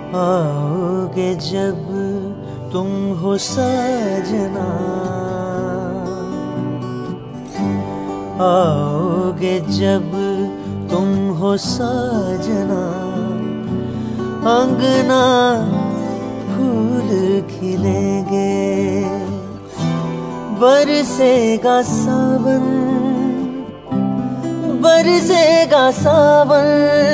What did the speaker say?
आओगे जब तुम हो सजना, आओगे जब तुम हो सजना, अंगना फूल खिलेंगे, बरसेगा सावन, बरसेगा सावन,